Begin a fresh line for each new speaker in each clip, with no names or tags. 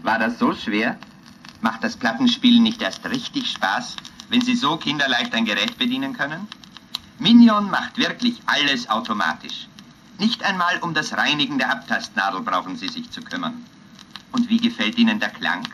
War das so schwer? Macht das Plattenspielen nicht erst richtig Spaß, wenn Sie so kinderleicht ein Gerät bedienen können? Minion macht wirklich alles automatisch. Nicht einmal um das Reinigen der Abtastnadel brauchen Sie sich zu kümmern. Und wie gefällt Ihnen der Klang?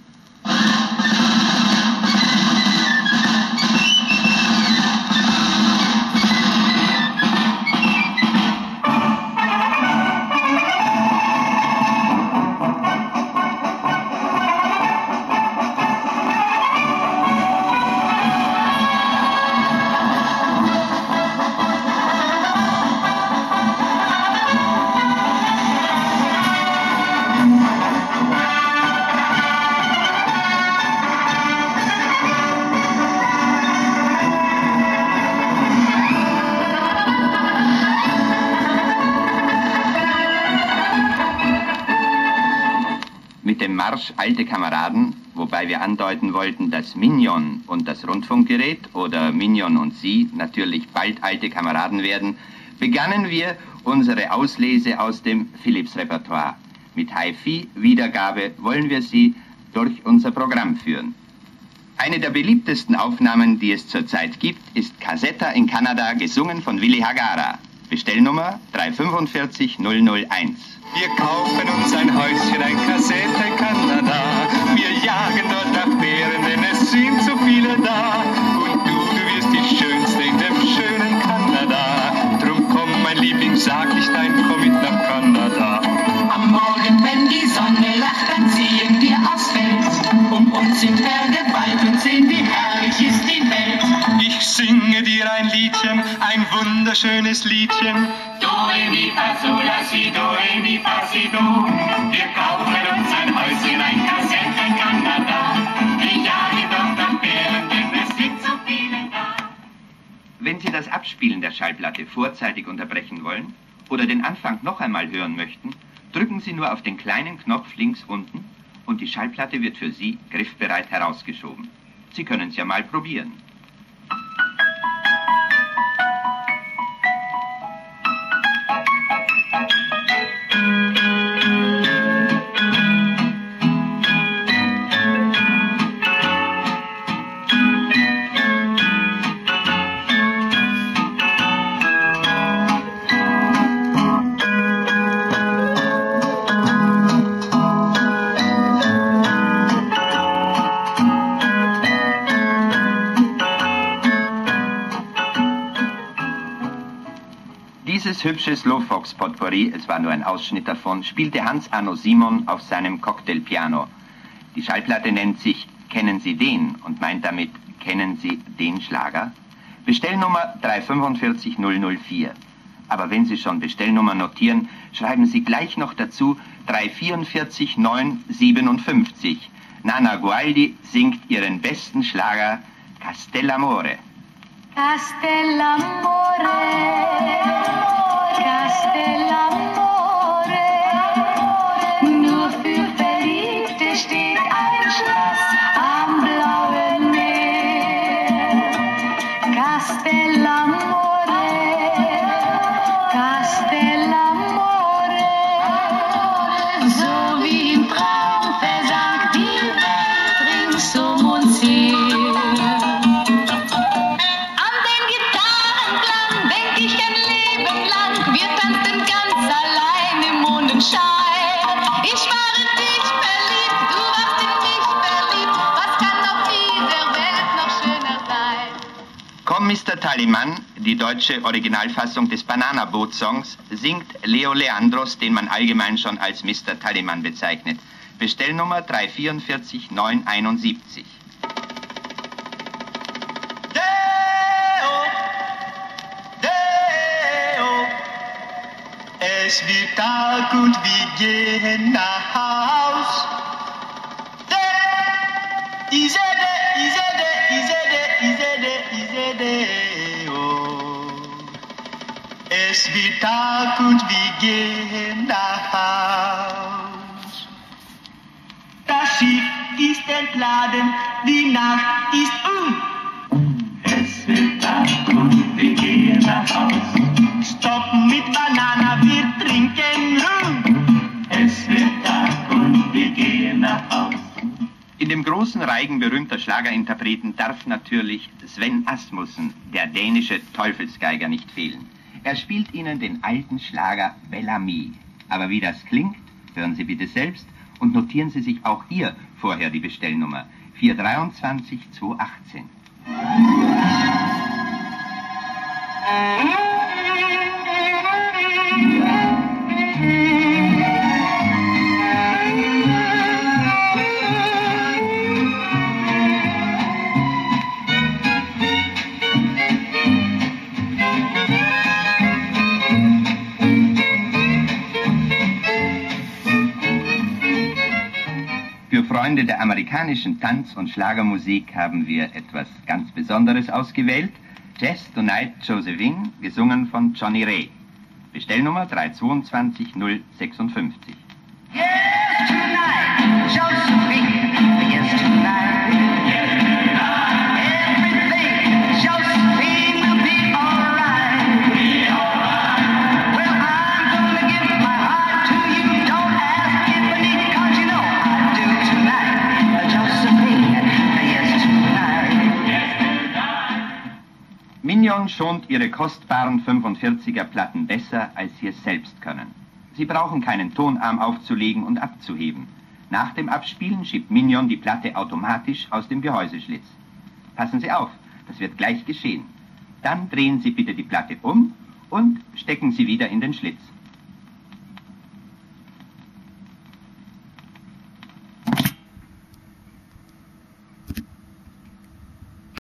Mit dem Marsch Alte Kameraden, wobei wir andeuten wollten, dass Minion und das Rundfunkgerät oder Minion und Sie natürlich bald alte Kameraden werden, begannen wir unsere Auslese aus dem Philips-Repertoire. Mit HiFi-Wiedergabe wollen wir Sie durch unser Programm führen. Eine der beliebtesten Aufnahmen, die es zurzeit gibt, ist Casetta in Kanada, gesungen von Willi Hagara. Bestellnummer 345001.
Wir kaufen uns ein Häuschen, ein Casetta in Kanada. Wir jagen dort nach Bären, denn es sind so viele da. Und du wirst die Schönste in dem schönen Kanada. Drum komm, mein Liebling, sag nicht nein, komm mit nach Kanada.
Am Morgen, wenn die Sonne lacht, dann ziehen wir aufs Feld. Um uns sind Berge weit und sehen, wie herrlich ist die Welt.
Ich singe dir ein Liedchen, ein wunderschönes Liedchen.
Do, re, mi, fa, sol, la, si, do, re, mi, fa, si, do. Wir kaufen uns ein Häuschen, ein Casetta in Kanada. Wir jagen dort nach Bären, denn es sind so viele da.
Wenn Sie das Abspielen der Schallplatte vorzeitig unterbrechen wollen oder den Anfang noch einmal hören möchten, drücken Sie nur auf den kleinen Knopf links unten und die Schallplatte wird für Sie griffbereit herausgeschoben. Sie können es ja mal probieren. Dieses hübsche Slowfox-Potpourri, es war nur ein Ausschnitt davon, spielte Hans Arno Simon auf seinem Cocktailpiano. Die Schallplatte nennt sich Kennen Sie den und meint damit Kennen Sie den Schlager? Bestellnummer 345004. Aber wenn Sie schon Bestellnummer notieren, schreiben Sie gleich noch dazu 344957. Nana Gualdi singt ihren besten Schlager Castellamore.
Castellamore, Castellamore, nur für Verliebte steht ein Schloss am blauen Meer. Castellamore, Castellamore, so wie im Traum versank die Welt rings um uns her.
Komm, Mr. Tallyman, die deutsche Originalfassung des Banana-Boot-Songs, singt Leo Leandros, den man allgemein schon als Mr. Tallyman bezeichnet. Bestellnummer 344971.
Es wird Tag und wir gehen nach Haus. Isede, Isede, Isede, Isede, Isede, oh. Es wird Tag und wir gehen nach Haus. Das Schiff ist entladen, die Nacht ist
Es wird Tag und wir gehen nach Haus.
Stopp mit Banana, wir trinken Rum.
Es wird Tag und wir gehen nach Haus.
großen Reigen berühmter Schlagerinterpreten darf natürlich Sven Asmussen, der dänische Teufelsgeiger, nicht fehlen. Er spielt Ihnen den alten Schlager Bel Ami. Aber wie das klingt, hören Sie bitte selbst und notieren Sie sich auch hier vorher die Bestellnummer 423 218. Für Freunde der amerikanischen Tanz- und Schlagermusik haben wir etwas ganz Besonderes ausgewählt. Jazz Tonight Josephine, gesungen von Johnny Ray. Bestellnummer 322 056.
Yes, tonight, Josephine. Yes, tonight. Yes, tonight. Everything, Josephine, will be alright. Be alright. Well, I'm gonna give my heart to you. Don't ask me if I need it, 'cause you know I do tonight. Josephine. Yes, tonight. Yes, tonight.
Mignon schont ihre kostbaren 45er Platten besser, als sie es selbst können. Sie brauchen keinen Tonarm aufzulegen und abzuheben. Nach dem Abspielen schiebt Mignon die Platte automatisch aus dem Gehäuseschlitz. Passen Sie auf, das wird gleich geschehen. Dann drehen Sie bitte die Platte um und stecken sie wieder in den Schlitz.